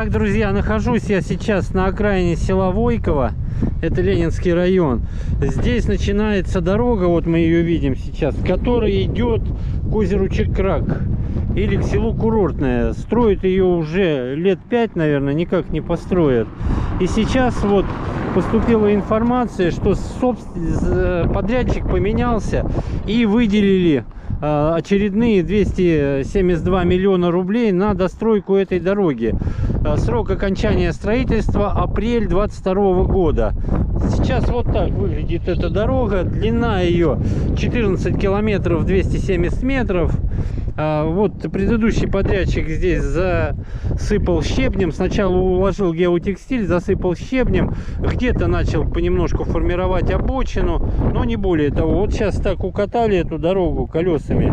Так, друзья, нахожусь я сейчас на окраине села Войково. Это Ленинский район. Здесь начинается дорога, вот мы ее видим сейчас, которая идет к озеру Чикрак или к селу Курортное. Строят ее уже лет 5, наверное, никак не построят. И сейчас вот поступила информация, что подрядчик поменялся и выделили очередные 272 миллиона рублей на достройку этой дороги. Срок окончания строительства апрель 2022 года. Сейчас вот так выглядит эта дорога. Длина ее 14 километров 270 метров. Вот предыдущий подрядчик здесь засыпал щебнем. Сначала уложил геотекстиль, засыпал щебнем. Где-то начал понемножку формировать обочину, но не более того. Вот сейчас так укатали эту дорогу колесами,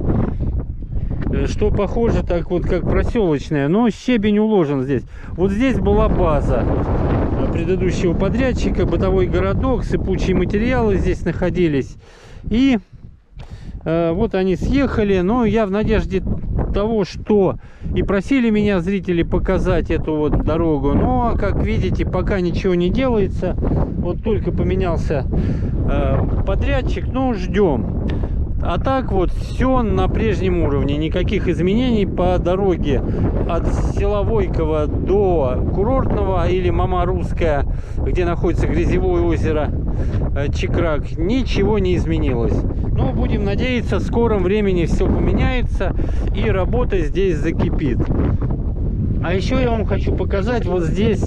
что похоже так вот как проселочная, но щебень уложен здесь. Вот здесь была база предыдущего подрядчика, бытовой городок, сыпучие материалы здесь находились. И вот они съехали, но я в надежде того, что и просили меня зрители показать эту вот дорогу, но как видите, пока ничего не делается. Вот только поменялся подрядчик, но ждем. А так вот все на прежнем уровне, никаких изменений по дороге от села Войково до Курортного или Мама-Русская, где находится грязевое озеро Чикрак, ничего не изменилось. Но будем надеяться, в скором времени все поменяется и работа здесь закипит. А еще я вам хочу показать, вот здесь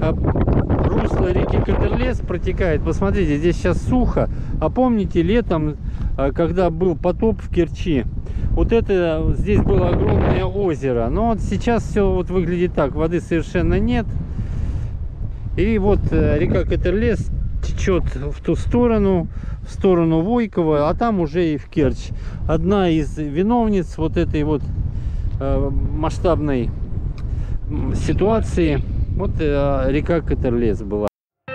русло реки Катерлес протекает. Посмотрите, здесь сейчас сухо. А помните, летом, когда был потоп в Керчи, вот это здесь было огромное озеро. Но вот сейчас все вот выглядит так, воды совершенно нет. И вот река Катерлес течет в ту сторону, в сторону Войкова, а там уже и в Керчь. Одна из виновниц вот этой вот масштабной ситуации, вот река Катерлес была.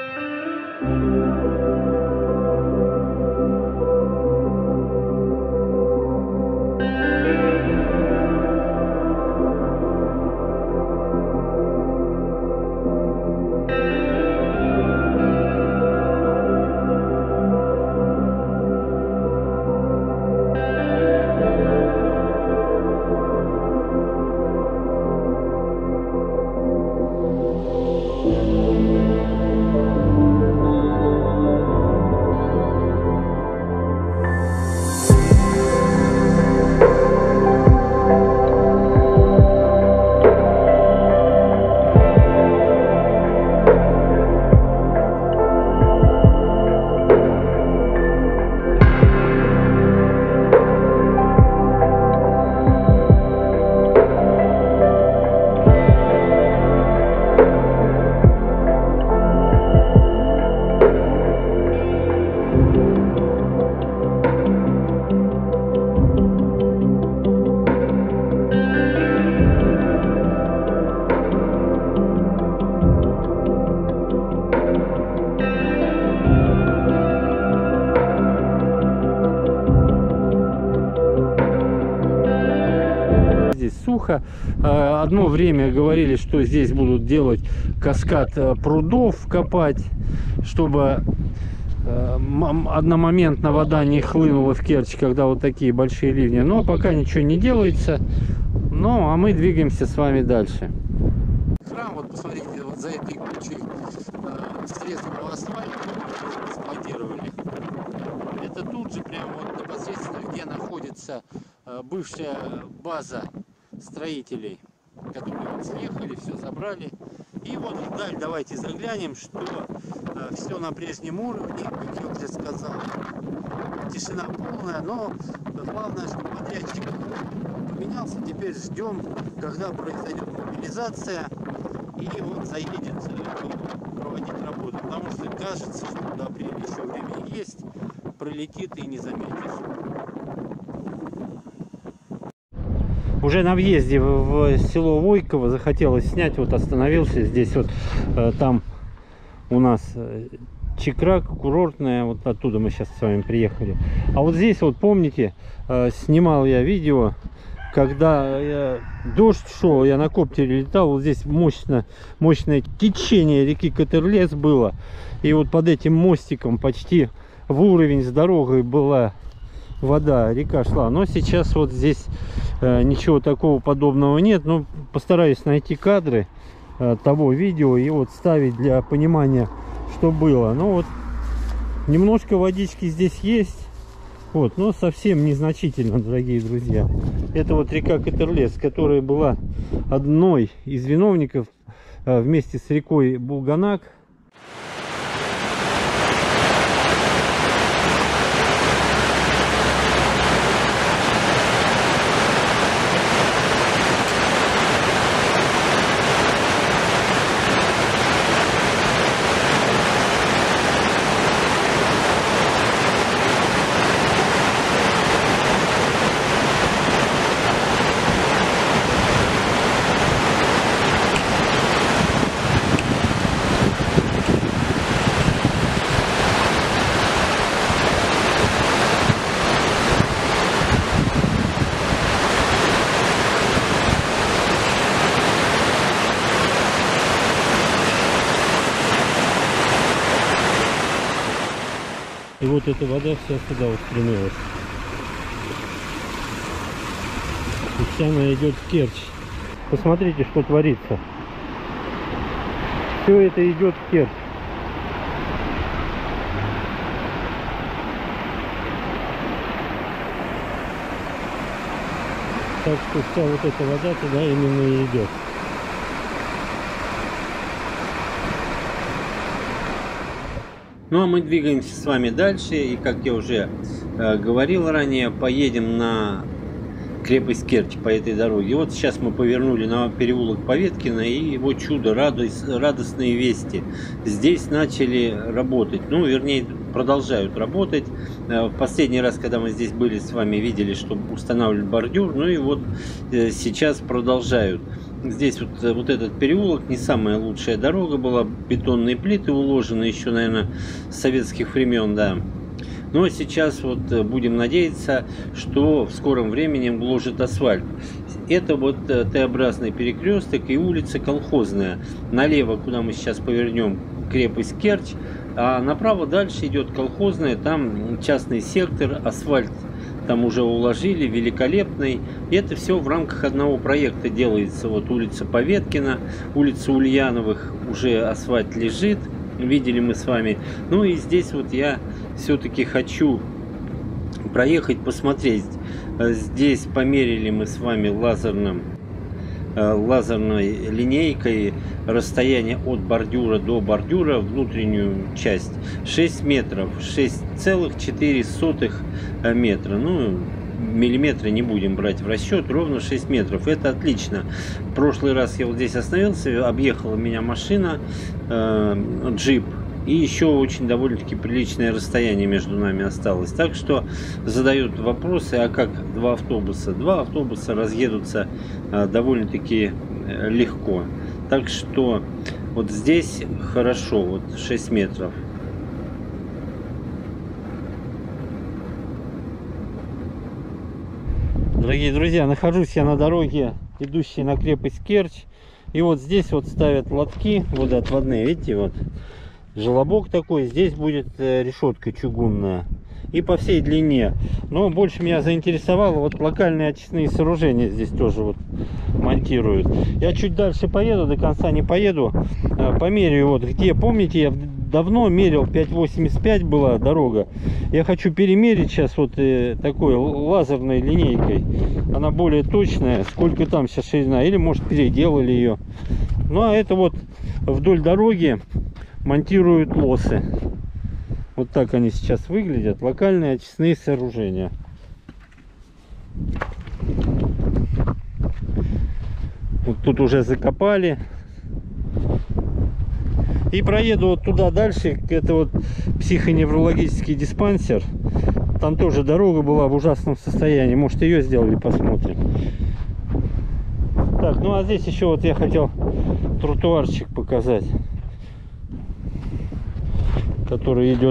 Сухо. Одно время говорили, что здесь будут делать каскад прудов, копать, чтобы одномоментно вода не хлынула в Керчь, когда вот такие большие ливни. Но пока ничего не делается. Ну, а мы двигаемся с вами дальше. Храм, вот посмотрите, вот за этой кучей срезанного асфальта эксплуатировали. Это тут же прямо вот непосредственно, где находится бывшая база строителей, которые вот съехали, все забрали. И вот вдаль давайте заглянем, что все на прежнем уровне, как я уже сказал. Тишина полная, но главное, что подрядчик поменялся. Теперь ждем, когда произойдет мобилизация и он заедет проводить работу. Потому что кажется, что до апреля еще время есть, пролетит и не заметишь. Уже на въезде в село Войково захотелось снять, вот остановился здесь вот, там у нас Чикрак, Курортная, вот оттуда мы сейчас с вами приехали. А вот здесь вот помните, снимал я видео, когда дождь шел, я на коптере летал, вот здесь мощное течение реки Катерлес было. И вот под этим мостиком почти в уровень с дорогой была вода, река шла. Но сейчас вот здесь ничего такого подобного нет. Но постараюсь найти кадры того видео и вот ставить для понимания, что было. Ну вот немножко водички здесь есть. Вот, но совсем незначительно, дорогие друзья. Это вот река Катерлес, которая была одной из виновников вместе с рекой Булганак. И вот эта вода вся сюда устремилась. И вся она идет в Керчь. Посмотрите, что творится. Все это идет в Керчь. Так что вся вот эта вода туда именно и идет. Ну а мы двигаемся с вами дальше, и как я уже говорил ранее, поедем на крепость Керчь по этой дороге. Вот сейчас мы повернули на переулок Поветкина, и его чудо, радостные вести. Здесь начали работать, ну вернее продолжают работать. В последний раз, когда мы здесь были с вами, видели, что устанавливают бордюр, ну и вот сейчас продолжают. Здесь вот этот переулок не самая лучшая дорога была, бетонные плиты уложены еще, наверное, с советских времен, да. Но сейчас вот будем надеяться, что в скором времени вложат асфальт. Это вот Т-образный перекресток и улица Колхозная. Налево, куда мы сейчас повернем, крепость Керчь, а направо дальше идет Колхозная, там частный сектор, асфальт там уже уложили, великолепный. И это все в рамках одного проекта делается. Вот улица Поветкина, улица Ульяновых, уже асфальт лежит, видели мы с вами. Ну и здесь вот я все-таки хочу проехать, посмотреть. Здесь померили мы с вами лазерной линейкой расстояние от бордюра до бордюра, внутреннюю часть 6 метров, 6,4 метра. Ну, миллиметры не будем брать в расчет, ровно 6 метров. Это отлично. В прошлый раз я вот здесь остановился, объехала меня машина, джип. И еще очень довольно-таки приличное расстояние между нами осталось. Так что задают вопросы, а как два автобуса? Два автобуса разъедутся довольно-таки легко. Так что вот здесь хорошо, вот 6 метров. Дорогие друзья, нахожусь я на дороге, идущей на крепость Керчь. И вот здесь вот ставят лотки водоотводные, видите, вот. Желобок такой, здесь будет решетка чугунная и по всей длине. Но больше меня заинтересовало вот локальные очистные сооружения здесь тоже вот монтируют. Я чуть дальше поеду, до конца не поеду, померяю вот где, помните, я давно мерил 5,85 была дорога. Я хочу перемерить сейчас вот такой лазерной линейкой. Она более точная, сколько там сейчас ширина, или может переделали ее. Ну а это вот вдоль дороги монтируют лосы. Вот так они сейчас выглядят. Локальные очистные сооружения. Вот тут уже закопали. И проеду вот туда дальше. Это вот психоневрологический диспансер. Там тоже дорога была в ужасном состоянии. Может, ее сделали, посмотрим. Так, ну а здесь еще вот я хотел тротуарчик показать, который идет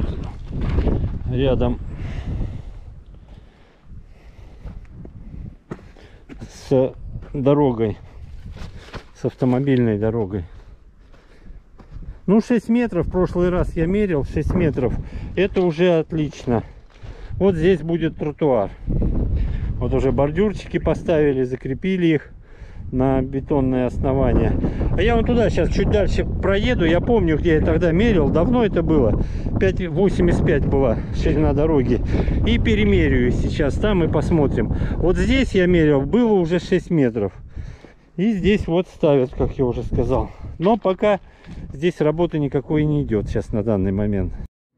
рядом с дорогой, с автомобильной дорогой. Ну, 6 метров, в прошлый раз я мерил, 6 метров, это уже отлично. Вот здесь будет тротуар. Вот уже бордюрчики поставили, закрепили их на бетонное основание. А я вон туда сейчас чуть дальше проеду. Я помню, где я тогда мерил. Давно это было. 5,85 была ширина дороги. И перемерю сейчас там и посмотрим. Вот здесь я мерил, было уже 6 метров. И здесь вот ставят, как я уже сказал. Но пока здесь работы никакой не идет сейчас на данный момент.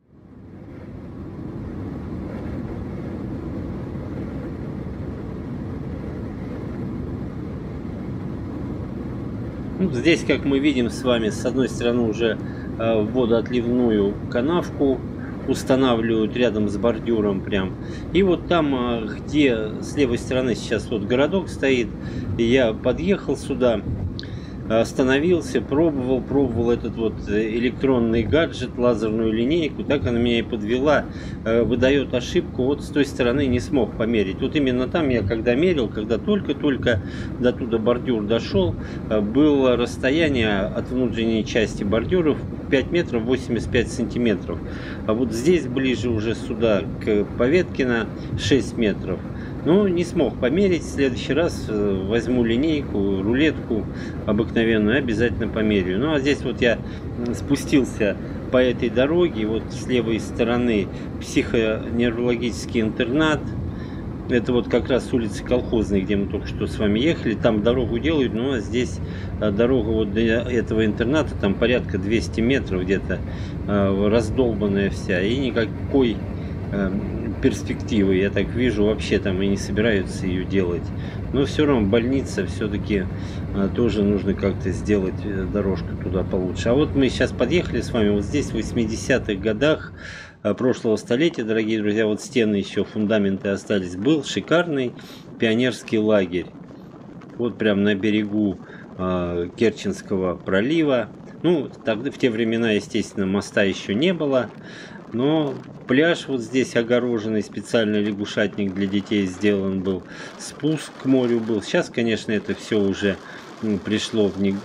Ну, здесь, как мы видим с вами, с одной стороны уже водоотливную канавку устанавливают рядом с бордюром прям. И вот там, где с левой стороны сейчас вот городок стоит, я подъехал сюда, остановился, пробовал этот вот электронный гаджет, лазерную линейку. Так она меня и подвела, выдает ошибку. Вот с той стороны не смог померить. Вот именно там я когда мерил, когда только до туда бордюр дошел, было расстояние от внутренней части бордюров 5 метров 85 сантиметров. А вот здесь ближе уже сюда к Поветкино 6 метров. Но не смог померить. В следующий раз возьму линейку, рулетку обыкновенную, обязательно померяю. Ну а здесь вот я спустился по этой дороге. Вот с левой стороны психоневрологический интернат. Это вот как раз улица Колхозной, где мы только что с вами ехали. Там дорогу делают, но здесь дорога вот до этого интерната, там порядка 200 метров где-то, раздолбанная вся. И никакой перспективы, я так вижу, вообще там и не собираются ее делать. Но все равно больница, все-таки тоже нужно как-то сделать дорожку туда получше. А вот мы сейчас подъехали с вами, вот здесь в 80-х годах прошлого столетия, дорогие друзья, вот стены еще, фундаменты остались, был шикарный пионерский лагерь. Вот прям на берегу Керченского пролива. Ну, тогда, в те времена, естественно, моста еще не было. Но пляж вот здесь огороженный, специальный лягушатник для детей сделан был, спуск к морю был. Сейчас, конечно, это все уже пришло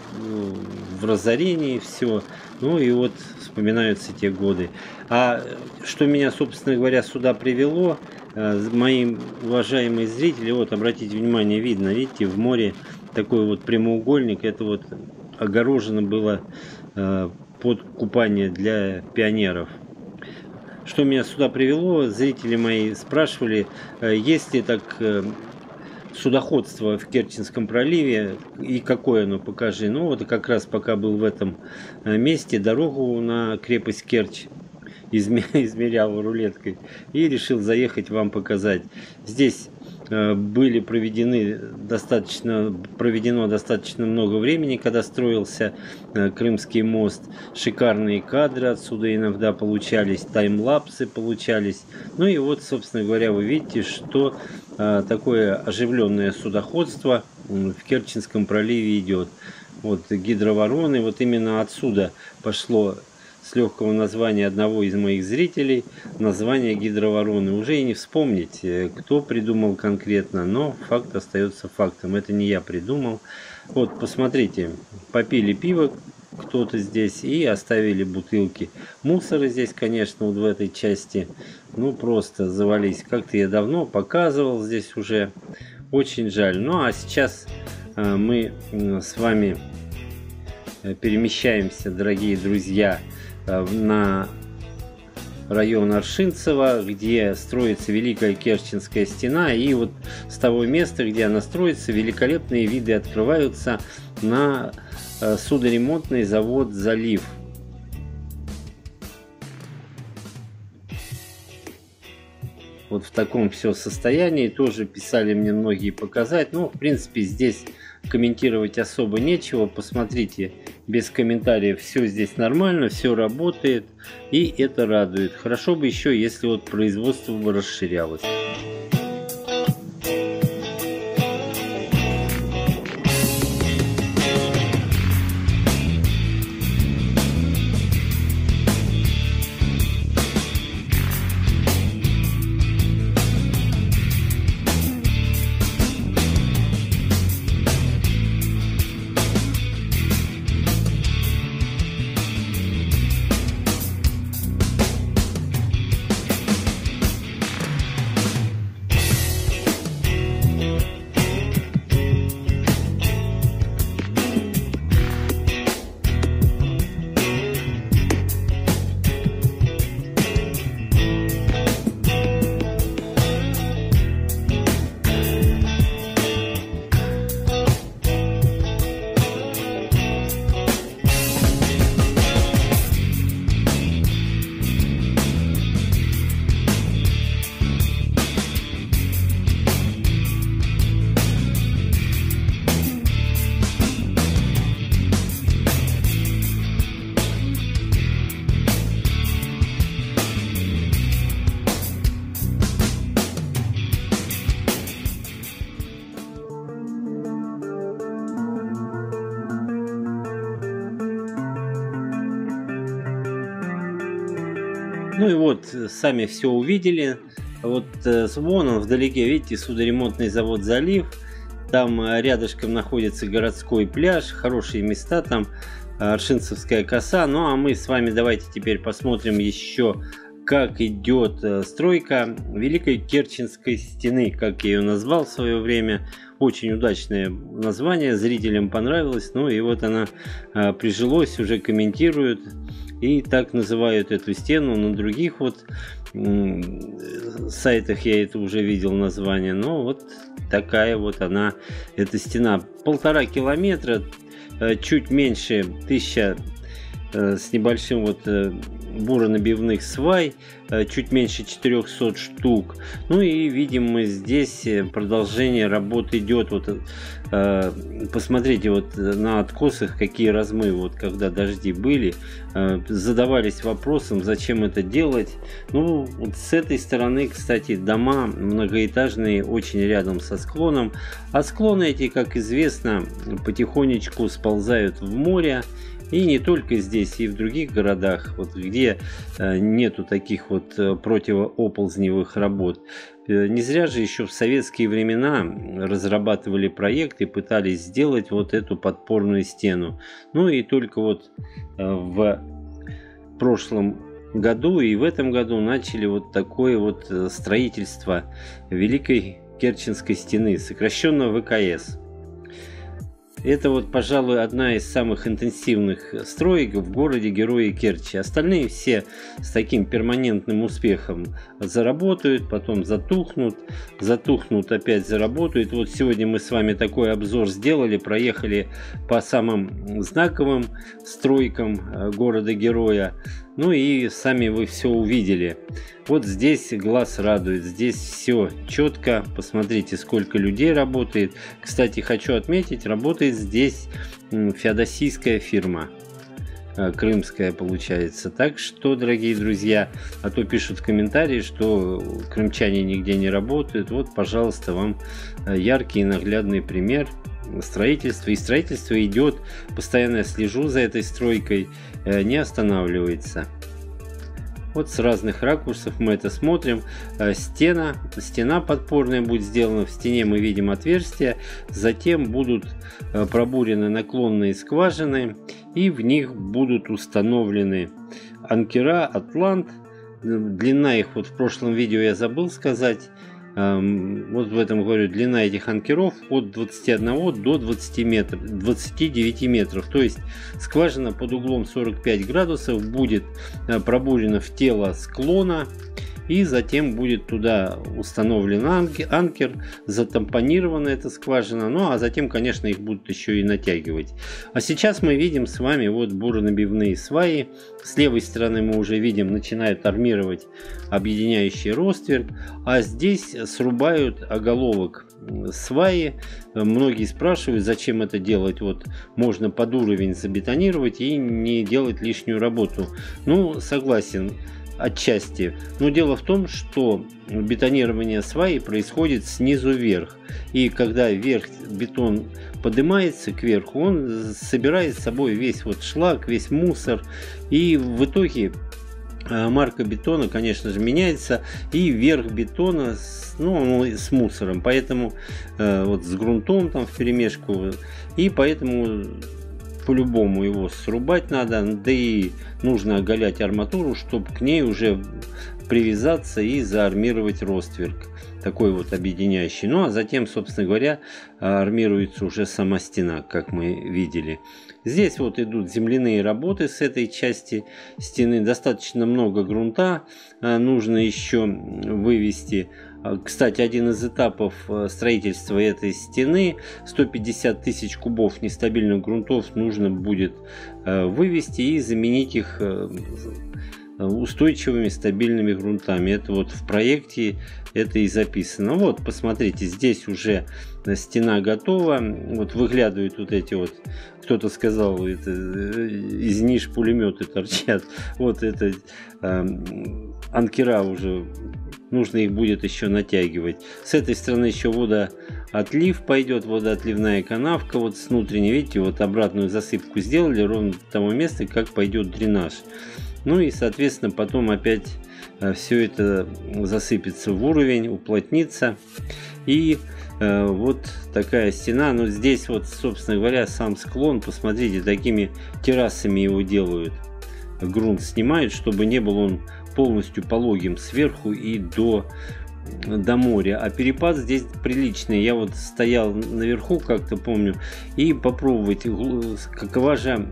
в разорение, все. Ну и вот вспоминаются те годы. А что меня, собственно говоря, сюда привело, мои уважаемые зрители, вот обратите внимание, видно, видите, в море такой вот прямоугольник, это вот огорожено было под купание для пионеров. Что меня сюда привело, зрители мои спрашивали, есть ли так судоходство в Керченском проливе и какое оно, покажи. Ну вот как раз пока был в этом месте, дорогу на крепость Керчь измерял рулеткой и решил заехать вам показать. Здесь были проведено достаточно много времени, когда строился Крымский мост. Шикарные кадры отсюда иногда получались, таймлапсы получались. Ну и вот, собственно говоря, вы видите, что такое оживленное судоходство в Керченском проливе идет. Вот гидровороны, вот именно отсюда пошло, с легкого названия одного из моих зрителей, название гидровороны. Уже и не вспомнить, кто придумал конкретно, но факт остается фактом. Это не я придумал. Вот, посмотрите, попили пиво кто-то здесь и оставили бутылки. Мусоры здесь, конечно, вот в этой части, ну, просто завались. Как-то я давно показывал здесь уже. Очень жаль. Ну, а сейчас мы с вами перемещаемся, дорогие друзья, на район Аршинцево, где строится Великая Керченская стена. И вот с того места, где она строится, великолепные виды открываются на судоремонтный завод «Залив». Вот в таком все состоянии. Тоже писали мне многие показать. Ну, в принципе, здесь комментировать особо нечего. Посмотрите, без комментариев все здесь нормально, все работает, и это радует. Хорошо бы еще, если вот производство бы расширялось. Ну и вот, сами все увидели. Вот вон он вдалеке, видите, судоремонтный завод «Залив». Там рядышком находится городской пляж, хорошие места там, Аршинцевская коса. Ну а мы с вами давайте теперь посмотрим еще, как идет стройка Великой Керченской стены, как я ее назвал в свое время. Очень удачное название, зрителям понравилось. Ну и вот она прижилась, уже комментируют. И так называют эту стену. На других вот сайтах я это уже видел название. Но вот такая вот она, эта стена. 1,5 километра, чуть меньше 1000 с небольшим вот буронабивных свай, чуть меньше 400 штук. Ну и видим мы здесь продолжение работы идет. Вот посмотрите вот на откосах какие размывы, вот когда дожди были, задавались вопросом, зачем это делать. Ну вот с этой стороны, кстати, дома многоэтажные очень рядом со склоном, а склоны эти, как известно, потихонечку сползают в море. И не только здесь, и в других городах, вот, где нету таких вот противооползневых работ. Не зря же еще в советские времена разрабатывали проекты, пытались сделать вот эту подпорную стену. Ну и только вот в прошлом году и в этом году начали вот такое вот строительство Великой Керченской стены, сокращенно ВКС. Это вот, пожалуй, одна из самых интенсивных строек в городе Герои Керчи. Остальные все с таким перманентным успехом заработают, потом затухнут, опять заработают. Вот сегодня мы с вами такой обзор сделали, проехали по самым знаковым стройкам города-героя. Ну и сами вы все увидели. Вот здесь глаз радует, здесь все четко. Посмотрите, сколько людей работает. Кстати, хочу отметить, работает здесь феодосийская фирма. Крымская получается. Так что, дорогие друзья, а то пишут в комментарии, что крымчане нигде не работают. Вот, пожалуйста, вам яркий и наглядный пример строительства. И строительство идет, постоянно я слежу за этой стройкой, не останавливается. Вот с разных ракурсов мы это смотрим. Стена подпорная будет сделана. В стене мы видим отверстия. Затем будут пробурены наклонные скважины. И в них будут установлены анкера «Атлант». Длина их, вот в прошлом видео я забыл сказать. Вот в этом говорю, длина этих анкеров от 21 до 29 метров. То есть скважина под углом 45 градусов будет пробурена в тело склона. И затем будет туда установлен анкер, затампонирована эта скважина. Ну а затем, конечно, их будут еще и натягивать. А сейчас мы видим с вами вот буронабивные сваи. С левой стороны мы уже видим, начинают армировать объединяющий ростверк. А здесь срубают оголовок сваи. Многие спрашивают, зачем это делать. Вот можно под уровень забетонировать и не делать лишнюю работу. Ну, согласен. Отчасти. Но дело в том, что бетонирование сваи происходит снизу вверх. И когда бетон поднимается кверху, он собирает с собой весь вот шлак, весь мусор. И в итоге марка бетона, конечно же, меняется. И верх бетона с мусором. Поэтому вот с грунтом там вперемешку. И поэтому по-любому его срубать надо, да и нужно оголять арматуру, чтобы к ней уже привязаться и заармировать ростверк, такой вот объединяющий. Ну а затем, собственно говоря, армируется уже сама стена, как мы видели. Здесь вот идут земляные работы с этой части стены, достаточно много грунта нужно еще вывести. Кстати, один из этапов строительства этой стены, 150 тысяч кубов нестабильных грунтов нужно будет вывести и заменить их устойчивыми стабильными грунтами. Это вот в проекте это и записано. Вот, посмотрите, здесь уже стена готова. Вот выглядывают вот эти вот, кто-то сказал, это из ниш пулеметы торчат. Вот это анкера уже. Нужно их будет еще натягивать. С этой стороны еще водоотлив пойдет, водоотливная канавка. Вот с внутренней, видите, вот обратную засыпку сделали ровно до того места, как пойдет дренаж. Ну и, соответственно, потом опять все это засыпется в уровень, уплотнится. И вот такая стена. Но здесь вот, собственно говоря, сам склон, посмотрите, такими террасами его делают. Грунт снимают, чтобы не был он полностью пологим сверху и до моря. А перепад здесь приличный. Я вот стоял наверху, как-то помню, и попробовать, какова же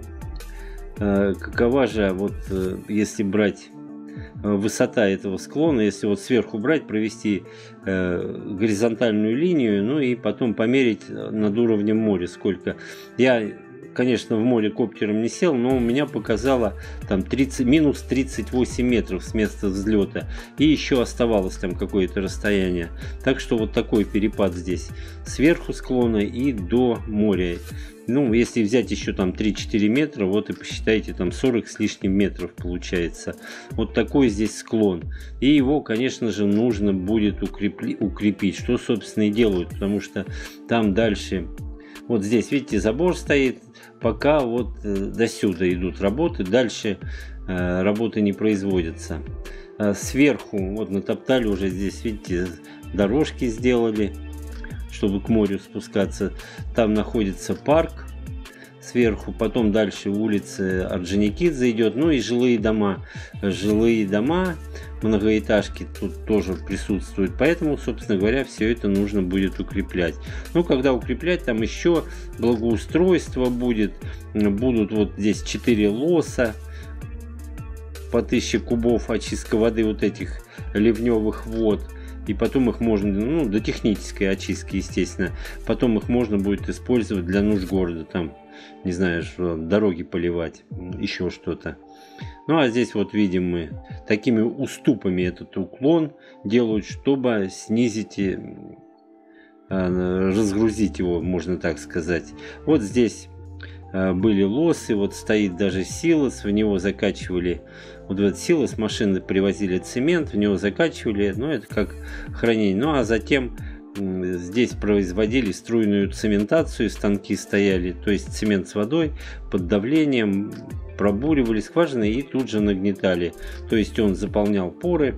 вот, если брать высота этого склона, если вот сверху брать, провести горизонтальную линию, ну и потом померить над уровнем моря сколько. Я, конечно, в море коптером не сел, но у меня показало там минус 38 метров с места взлета, и еще оставалось там какое-то расстояние. Так что вот такой перепад здесь сверху склона и до моря. Ну, если взять еще там 3-4 метра, вот и посчитайте, там 40 с лишним метров получается. Вот такой здесь склон. И его, конечно же, нужно будет укрепить, что, собственно, и делают, потому что там дальше, вот здесь, видите, забор стоит, пока вот до сюда идут работы, дальше работы не производятся. Сверху, вот натоптали уже здесь, видите, дорожки сделали, чтобы к морю спускаться. Там находится парк сверху, потом дальше улица Орджоникидзе идет, ну и жилые дома. Жилые дома, многоэтажки тут тоже присутствуют, поэтому, собственно говоря, все это нужно будет укреплять. Ну, когда укреплять, там еще благоустройство будет, будут вот здесь 4 лоса по 1000 кубов очистка воды вот этих ливневых вод. И потом их можно, ну, до технической очистки, естественно, потом их можно будет использовать для нужд города, там, не знаю, что, дороги поливать, еще что-то. Ну, а здесь вот видим мы, такими уступами этот уклон делают, чтобы снизить и разгрузить его, можно так сказать. Вот здесь были лосы, вот стоит даже силос, в него закачивали, вот в этот силос машины привозили цемент, в него закачивали, ну это как хранение. Ну а затем здесь производили струйную цементацию, станки стояли, то есть цемент с водой под давлением, пробуривали скважины и тут же нагнетали, то есть он заполнял поры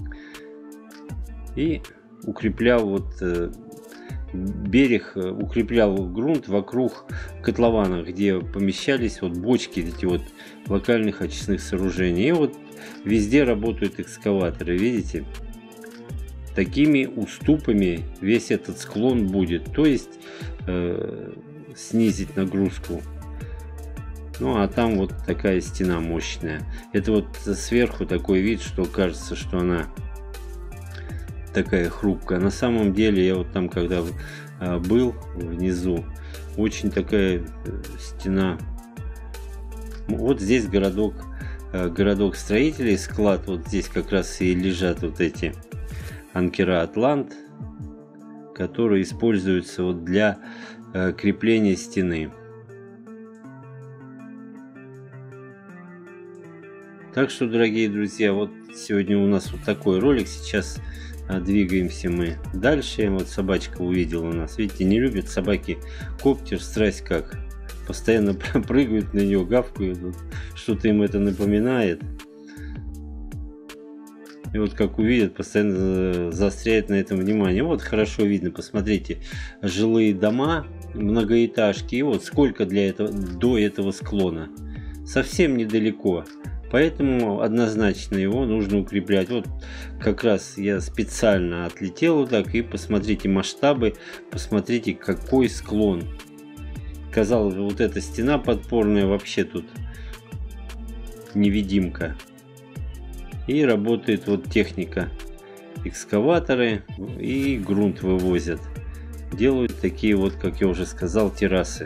и укреплял вот берег, укреплял грунт вокруг котлована, где помещались вот бочки эти вот локальных очистных сооружений. И вот везде работают экскаваторы, видите, такими уступами весь этот склон будет, то есть снизить нагрузку. Ну а там вот такая стена мощная. Это вот сверху такой вид, что кажется, что она такая хрупкая. На самом деле я вот там, когда был внизу, очень такая стена. Вот здесь городок строителей, склад, вот здесь как раз и лежат вот эти анкера Атлант, которые используются вот для крепления стены. Так что, дорогие друзья, вот сегодня у нас вот такой ролик. Сейчас двигаемся мы дальше. Вот собачка увидела нас. Видите, не любят собаки коптер, страсть как. Постоянно прыгают на нее, гавкают. Вот, что-то им это напоминает. И вот как увидят, постоянно заостряет на этом внимание. Вот хорошо видно, посмотрите, жилые дома, многоэтажки. И вот сколько до этого склона. Совсем недалеко. Поэтому однозначно его нужно укреплять. Вот как раз я специально отлетел вот так. И посмотрите масштабы, посмотрите какой склон. Казалось бы, вот эта стена подпорная вообще тут невидимка. И работает вот техника. Экскаваторы и грунт вывозят. Делают такие вот, как я уже сказал, террасы.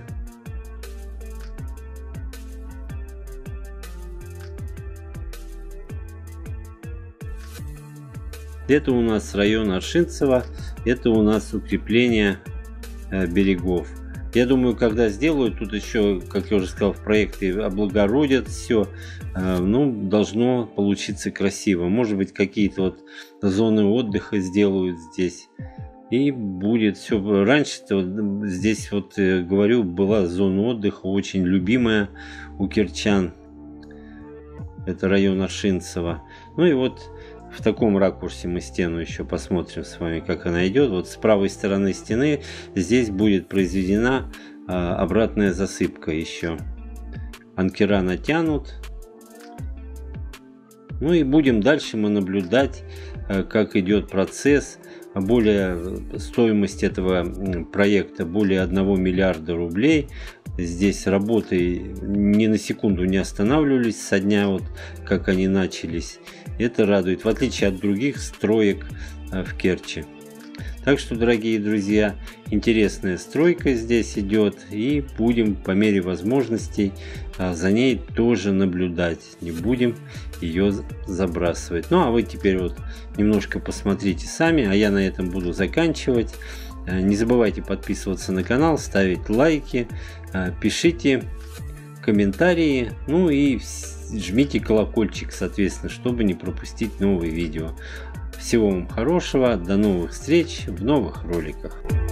Это у нас район Аршинцево, это у нас укрепление берегов. Я думаю, когда сделают, тут еще, как я уже сказал, в проекте облагородят все, ну, должно получиться красиво. Может быть, какие-то вот зоны отдыха сделают здесь. И будет все. Раньше-то вот здесь, вот говорю, была зона отдыха очень любимая у кирчан. Это район Аршинцево. Ну и вот в таком ракурсе мы стену еще посмотрим с вами, как она идет. Вот с правой стороны стены здесь будет произведена обратная засыпка еще. Анкера натянут. Ну и будем дальше мы наблюдать, как идет процесс. Стоимость этого проекта более 1 миллиарда рублей. Здесь работы ни на секунду не останавливались со дня, вот как они начались. Это радует, в отличие от других строек в Керчи. Так что, дорогие друзья, интересная стройка здесь идет, и будем по мере возможностей за ней тоже наблюдать. Не будем ее забрасывать. Ну а вы теперь вот немножко посмотрите сами, а я на этом буду заканчивать. Не забывайте подписываться на канал, ставить лайки, пишите комментарии, ну и жмите колокольчик, соответственно, чтобы не пропустить новые видео. Всего вам хорошего, до новых встреч в новых роликах.